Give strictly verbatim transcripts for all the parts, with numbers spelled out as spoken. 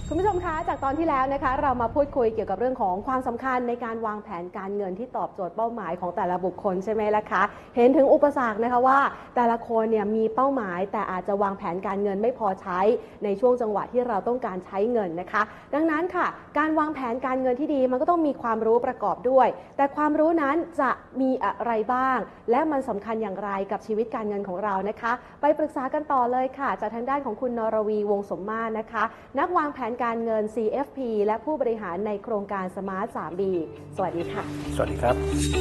คุณผู้ชมคะจากตอนที่แล้วนะคะเรามาพูดคุยเกี่ยวกับเรื่องของความสำคัญในการวางแผนการเงินที่ตอบโจทย์เป้าหมายของแต่ละบุคคลใช่ไหมล่ะคะเห็นถึงอุปสรรคนะคะว่าแต่ละคนเนี่ยมีเป้าหมายแต่อาจจะวางแผนการเงินไม่พอใช้ในช่วงจังหวะที่เราต้องการใช้เงินนะคะดังนั้นค่ะการวางแผนการเงินที่ดีมันก็ต้องมีความรู้ประกอบด้วยแต่ความรู้นั้นจะมีอะไรบ้างและมันสำคัญอย่างไรกับชีวิตการเงินของเรานะคะไปปรึกษากันต่อเลยค่ะจากทางด้านของคุณนรวีวงศ์สมมาตรนะคะนักวางแผนการเงิน ซี เอฟ พี และผู้บริหารในโครงการ Smart ทรี บี สวัสดีค่ะสวัสดีครับ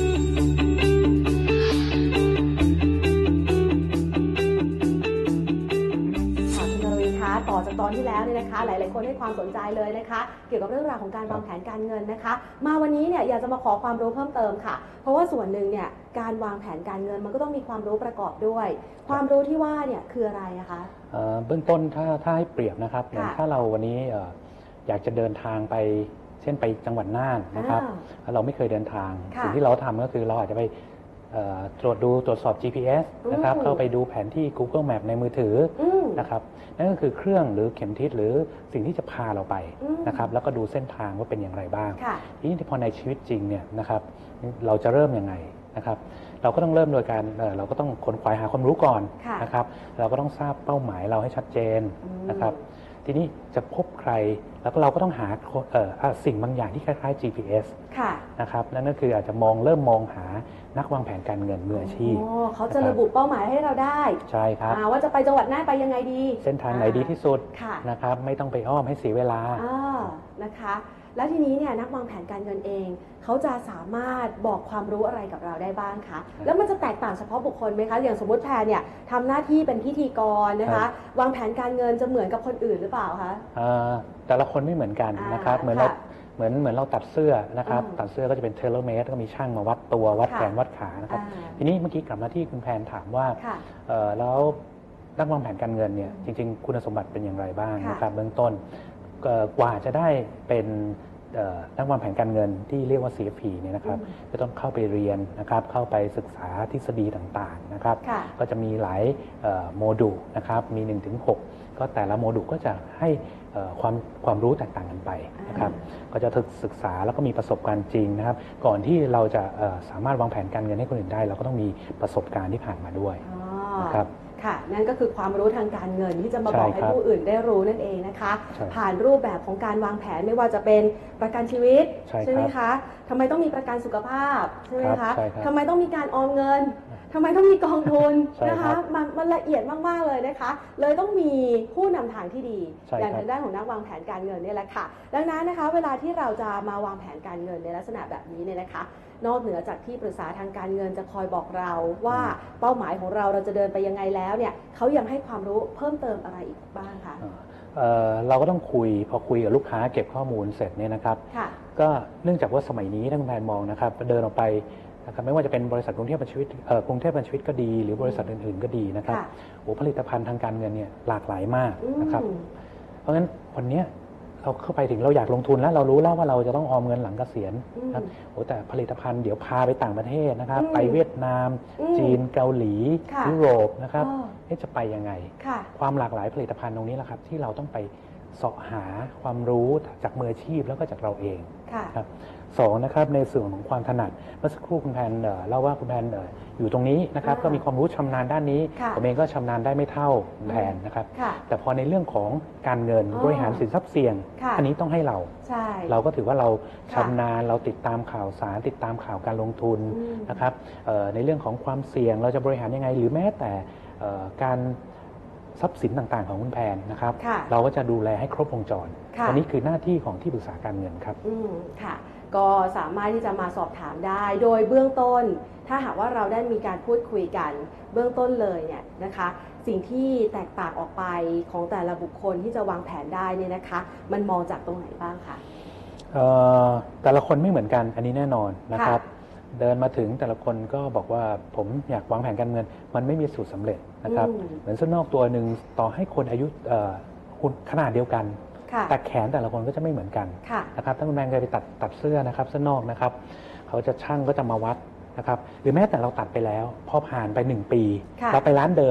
คุณนรวีคะต่อจากตอนที่แล้วเนี่ยนะคะหลายๆคนให้ความสนใจเลยนะคะเกี่ยวกับเรื่องราวของการวางแผนการเงินนะคะมาวันนี้เนี่ยอยากจะมาขอความรู้เพิ่มเติมค่ะเพราะว่าส่วนหนึ่งเนี่ยการวางแผนการเงินมันก็ต้องมีความรู้ประกอบด้วยความรู้ที่ว่าเนี่ยคืออะไรอะคะเบื้องต้นถ้าถ้าให้เปรียบนะครับถ้าเราวันนี้อยากจะเดินทางไปเช่นไปจังหวัดน่านนะครับเราไม่เคยเดินทางสิ่งที่เราทำก็คือเราอาจจะไปตรวจดูตรวจสอบ จี พี เอส นะครับเข้าไปดูแผนที่ Google Map ในมือถือนะครับนั่นก็คือเครื่องหรือเข็มทิศหรือสิ่งที่จะพาเราไปนะครับแล้วก็ดูเส้นทางว่าเป็นอย่างไรบ้างทีนี้พอในชีวิตจริงเนี่ยนะครับเราจะเริ่มยังไงนะครับเราก็ต้องเริ่มโดยการเราก็ต้องค้นคว้าหาความรู้ก่อนนะครับเราก็ต้องทราบเป้าหมายเราให้ชัดเจนนะครับทีนี้จะพบใครแล้วก็เราก็ต้องหาสิ่งบางอย่างที่คล้ายๆ จี พี เอส นะครับนั่นก็คืออาจจะมองเริ่มมองหานักวางแผนการเงินมืออาชีพเขาจะระบุเป้าหมายให้เราได้ใช่ครับว่าจะไปจังหวัดน่านไปยังไงดีเส้นทางไหนดีที่สุดนะครับไม่ต้องไปอ้อมให้เสียเวลานะคะแล้วทีนี้เนี่ยนักวางแผนการเงินเองเขาจะสามารถบอกความรู้อะไรกับเราได้บ้างคะแล้วมันจะแตกต่างเฉพาะบุคคลไหมคะอย่างสมมติแพรเนี่ยทำหน้าที่เป็นพิธีกรนะคะวางแผนการเงินจะเหมือนกับคนอื่นหรือเปล่าคะแต่ละคนไม่เหมือนกันนะครับเหมือนเราเหมือนเหมือนเราตัดเสื้อนะครับตัดเสื้อก็จะเป็นเทเลเมตรก็มีช่างมาวัดตัววัดแขนวัดขานะครับทีนี้เมื่อกี้กลับมาที่คุณแพนถามว่าแล้วนักวางแผนการเงินเนี่ยจริงๆคุณสมบัติเป็นอย่างไรบ้างนะครับเบื้องต้นกว่าจะได้เป็นนักวางแผนการเงินที่เรียกว่า ซี เอฟ พี เนี่ยนะครับจะต้องเข้าไปเรียนนะครับเข้าไปศึกษาทฤษฎีต่างๆนะครับก็จะมีหลายโมดูลนะครับมี หนึ่งถึงหก ก็แต่ละโมดูลก็จะให้ความความรู้แตกต่างกันไปนะครับก็จะศึกษาแล้วก็มีประสบการณ์จริงนะครับก่อนที่เราจะสามารถวางแผนการเงินให้คนอื่นได้เราก็ต้องมีประสบการณ์ที่ผ่านมาด้วยนะครับค่ะนั่นก็คือความรู้ทางการเงินที่จะมาบอกให้ผู้อื่นได้รู้นั่นเองนะคะผ่านรูปแบบของการวางแผนไม่ว่าจะเป็นประกันชีวิตใช่ไหมคะทำไมต้องมีประกันสุขภาพใช่ไหมคะทำไมต้องมีการออมเงินทำไมต้องมีกองทุนนะคะมันมันละเอียดมากๆเลยนะคะเลยต้องมีผู้นำทางที่ดีอย่างทางด้านของนักวางแผนการเงินนี่แหละค่ะดังนั้นนะคะเวลาที่เราจะมาวางแผนการเงินในลักษณะแบบนี้เนี่ยนะคะนอกเหนือจากที่ปรึกษาทางการเงินจะคอยบอกเราว่าเป้าหมายของเราเราจะเดินไปยังไงแล้วเนี่ยเขายังให้ความรู้เพิ่มเติมอะไรอีกบ้างคะเอ่อเราก็ต้องคุยพอคุยกับลูกค้าเก็บข้อมูลเสร็จเนี่ยนะครับก็เนื่องจากว่าสมัยนี้ถ้าคุณแพนมองนะครับเดินออกไปนะครับไม่ว่าจะเป็นบริษัทกรุงเทพบัญชีวิตกรุงเทพบัญชีวิตก็ดีหรือบริษัทอื่นๆก็ดีนะครับโอ้ผลิตภัณฑ์ทางการเงินเนี่ยหลากหลายมากนะครับเพราะฉะนั้นวันนี้เราเข้าไปถึงเราอยากลงทุนแล้วเรารู้แล้วว่าเราจะต้องออมเงินหลังเกษียณครับโอ้แต่ผลิตภัณฑ์เดี๋ยวพาไปต่างประเทศนะครับไปเวียดนามจีนเกาหลียุโรปนะครับจะไปยังไงความหลากหลายผลิตภัณฑ์ตรงนี้แหละครับที่เราต้องไปเสาะหาความรู้จากมืออาชีพแล้วก็จากเราเองครับสองนะครับในส่วนของความถนัดเมื่อสักครู่คุณแพนเล่าว่าคุณแพนอยู่ตรงนี้นะครับก็มีความรู้ชำนาญด้านนี้ผมเองก็ชำนาญได้ไม่เท่าคุณแพนนะครับแต่พอในเรื่องของการเงินบริหารสินทรัพย์เสี่ยงอันนี้ต้องให้เราเราก็ถือว่าเราชำนาญเราติดตามข่าวสารติดตามข่าวการลงทุนนะครับในเรื่องของความเสี่ยงเราจะบริหารยังไงหรือแม้แต่การทรัพย์สินต่างๆของคุณแพนนะครับเราก็จะดูแลให้ครบวงจรอันนี้คือหน้าที่ของที่ปรึกษาการเงินครับค่ะก็สามารถที่จะมาสอบถามได้โดยเบื้องต้นถ้าหากว่าเราได้มีการพูดคุยกันเบื้องต้นเลยเนี่ยนะคะสิ่งที่แตกต่างออกไปของแต่ละบุคคลที่จะวางแผนได้เนี่ยนะคะมันมองจากตรงไหนบ้างคะแต่ละคนไม่เหมือนกันอันนี้แน่นอนนะครับเดินมาถึงแต่ละคนก็บอกว่าผมอยากวางแผนการเงินมันไม่มีสูตรสำเร็จนะครับเหมือนเสื้อนอกตัวหนึ่งต่อให้คนอายุขนาดเดียวกันแต่แขนแต่ละคนก็จะไม่เหมือนกันนะครับถ้าคุณแมงเคยไปตัดตัดเสื้อนะครับเสื้อนอกนะครับเขาจะช่างก็จะมาวัดนะครับหรือแม้แต่เราตัดไปแล้วพอผ่านไปหนึ่งปีเราไปร้านเดิม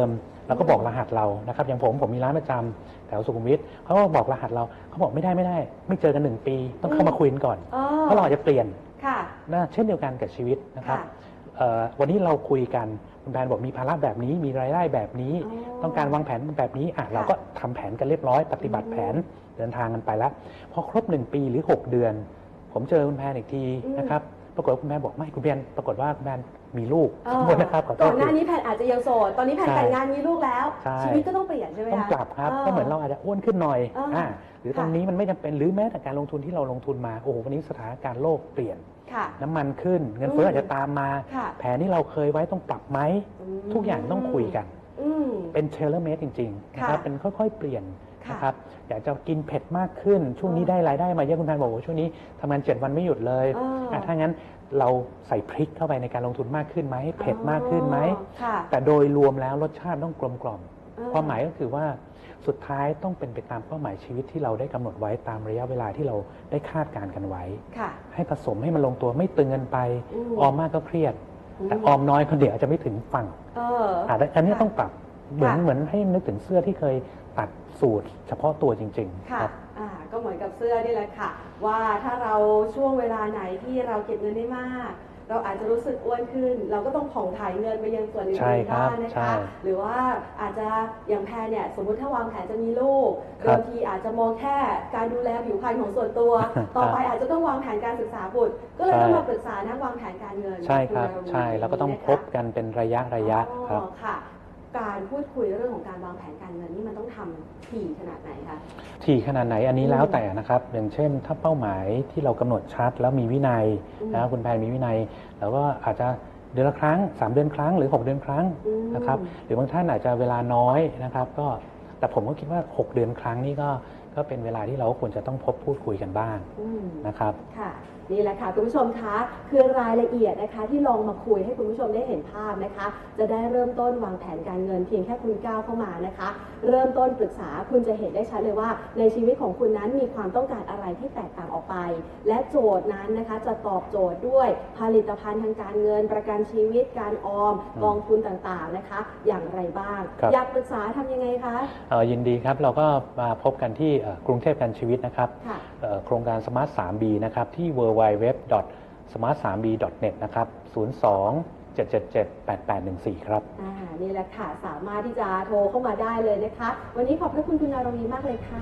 แล้วก็บอกรหัสเรานะครับอย่างผมผมมีร้านประจำแถวสุขุมวิทเขาก็บอกรหัสเราเขาบอกไม่ได้ไม่ได้ไม่เจอกันหนึ่งปีต้องเข้ามาคุยกันก่อนเพราะเราอาจจะเปลี่ยนนะเช่นเดียวกันกับชีวิตนะครับวันนี้เราคุยกันคุณแพนบอกมีภาระแบบนี้มีรายได้แบบนี้ต้องการวางแผนแบบนี้อ่ะเราก็ทำแผนกันเรียบร้อยปฏิบัติแผนเดินทางกันไปแล้วพอครบหนึ่งปีหรือหกเดือนผมเจอคุณแพนอีกทีนะครับปรากฏว่าคุณแพนบอกไม่คุณแพนปรากฏว่าคุณแพนมีลูกนะครับก่อนหน้านี้แพนอาจจะยังโสดตอนนี้แพนแต่งงานมีลูกแล้วชีวิตก็ต้องเปลี่ยนใช่ไหมคะต้องปรับครับก็เหมือนเราอาจจะอ้วนขึ้นหน่อยอ่าหรือตรงนี้มันไม่จำเป็นหรือแม้แต่การลงทุนที่เราลงทุนมาโอ้โหวันนี้สถานการณ์โลกเปลี่ยนน้ำมันขึ้นเงินเฟ้ออาจจะตามมาแผนที่เราเคยไว้ต้องปรับไหมทุกอย่างต้องคุยกันเป็นเทเลเมตจริงๆนะครับเป็นค่อยๆเปลี่ยนนะครับอยากจะกินเผ็ดมากขึ้นช่วงนี้ได้รายได้มาเยอะคุณแพนบอกว่าช่วงนี้ทำงานเจ็ดวันไม่หยุดเลยถ้างั้นเราใส่พริกเข้าไปในการลงทุนมากขึ้นไหมเผ็ดมากขึ้นไหมแต่โดยรวมแล้วรสชาติต้องกลมกล่อมความหมายก็คือว่าสุดท้ายต้องเป็นไปตามเป้าหมายชีวิตที่เราได้กำหนดไว้ตามระยะเวลาที่เราได้คาดการณ์กันไว้ให้ผสมให้มันลงตัวไม่ตึงเงินไปออมมากก็เครียดแต่ออมน้อยคนเดียวอาจจะไม่ถึงฝั่งอันนี้ต้องปรับเหมือนเหมือนให้นึกถึงเสื้อที่เคยตัดสูตรเฉพาะตัวจริงๆค่ะก็เหมือนกับเสื้อนี่แหละค่ะว่าถ้าเราช่วงเวลาไหนที่เราเก็บเงินได้มากเราอาจจะรู้สึกอ้วนขึ้นเราก็ต้องผ่องถ่ายเงินไปยังส่วนอื่นๆบ้างนะคะหรือว่าอาจจะอย่างแพรเนี่ยสมมุติถ้าวางแผนจะมีลูกบางทีอาจจะมองแค่การดูแลผิวพรรณของส่วนตัวต่อไปอาจจะต้องวางแผนการศึกษาบุตรก็เลยต้องมาปรึกษานักวางแผนการเงินใช่ครับใช่แล้วก็ต้องพบกันเป็นระยะระยะครับค่ะการพูดคุยเรื่องของการวางแผนการเงินนี่มันต้องทำถี่ขนาดไหนคะถี่ขนาดไหนอันนี้แล้วแต่นะครับอย่างเช่นถ้าเป้าหมายที่เรากำหนดชัดแล้วมีวินัยนะคุณแพนมีวินัยแล้วก็อาจจะเดือนละครั้งสามเดือนครั้งหรือหกเดือนครั้งนะครับหรือบางท่านอาจจะเวลาน้อยนะครับก็แต่ผมก็คิดว่าหกเดือนครั้งนี่ก็ก็เป็นเวลาที่เราควรจะต้องพบพูดคุยกันบ้างนะครับค่ะนี่แหละค่ะคุณผู้ชมคะคือรายละเอียดนะคะที่ลองมาคุยให้คุณผู้ชมได้เห็นภาพนะคะจะได้เริ่มต้นวางแผนการเงินเพียงแค่คุณก้าวเข้ามานะคะเริ่มต้นปรึกษาคุณจะเห็นได้ชัดเลยว่าในชีวิตของคุณนั้นมีความต้องการอะไรที่แตกต่างออกไปและโจทย์นั้นนะคะจะตอบโจทย์ด้วยผลิตภัณฑ์ทางการเงินประกันชีวิตการออมกองทุนต่างๆนะคะอย่างไรบ้างอยากปรึกษาทำยังไงคะยินดีครับเราก็มาพบกันที่กรุงเทพประกันชีวิตนะครับโครงการ Smart ทรี บี นะครับที่ ดับเบิลยู ดับเบิลยู ดับเบิลยู ดอท สมาร์ท ทรี บี ดอท เน็ต นะครับ ศูนย์ สอง เจ็ด เจ็ด เจ็ด แปด แปด หนึ่ง สี่ ครับอ่านี่แหละค่ะสามารถที่จะโทรเข้ามาได้เลยนะคะวันนี้ขอบพระคุณคุณนารวีมากเลยค่ะ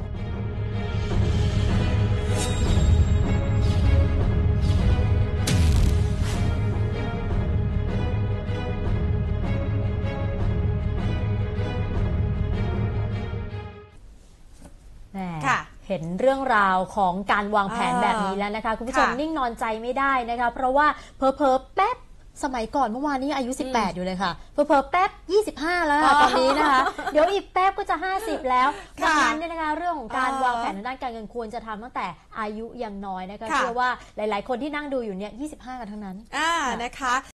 เห็นเรื่องราวของการวางแผนแบบนี้แล้วนะคะคุณผู้ชมนิ่งนอนใจไม่ได้นะคะเพราะว่าเพอเพอแป๊บสมัยก่อนเมื่อวานนี้อายุสิบแปดอยู่เลยค่ะเพอเพอแป๊บยี่สิบห้าแล้วค่ะตอนนี้นะคะเดี๋ยวอีกแป๊บก็จะห้าสิบแล้วดังนั้นเนี่ยนะคะเรื่องของการวางแผนทางด้านการเงินควรจะทำตั้งแต่อายุยังน้อยนะคะเชื่อว่าหลายๆคนที่นั่งดูอยู่เนี่ยยี่สิบห้ากันทั้งนั้นอ่านะคะ